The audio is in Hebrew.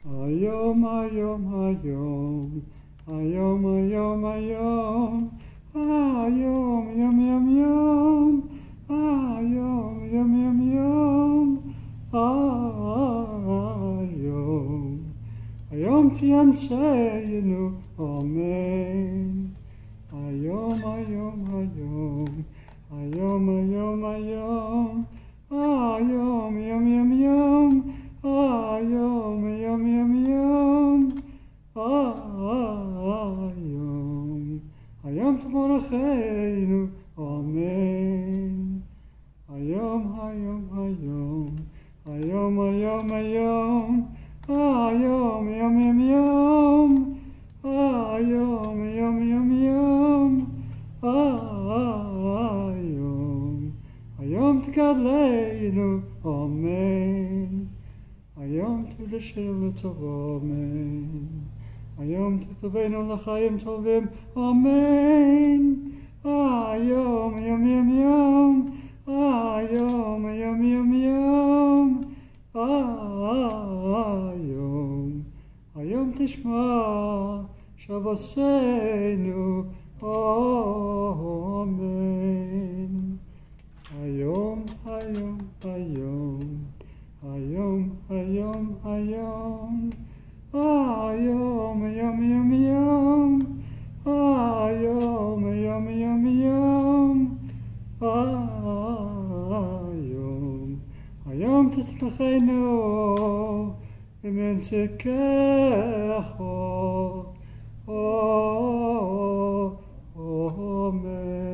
היום, היום, היום, היום, היום, היום, היום, יום, יום, יום, היום, יום, יום, יום, היום, היום תיאנשנו, אמן. היום, היום, היום, היום, היום, היום, היום, יום, יום, יום, היום, יום, יום, יום, היום, היום תבורכנו, אמן. היום, היום, היום, היום, היום, היום, היום, יום, יום, יום, היום, יום, יום, יום, היום, היום תגדלנו, אמן. היום תבשל לטוב, אמן. היום תקרבנו לחיים טובים, אמן. היום, יום, יום, יום, היום, יום, יום, יום, היום, היום תשמע שבעשינו, אמן. היום, היום, היום, היום, היום, היום, היום, יום, יום, יום, היום, יום, יום, יום, היום, היום תשמחנו במנצחך, אמן.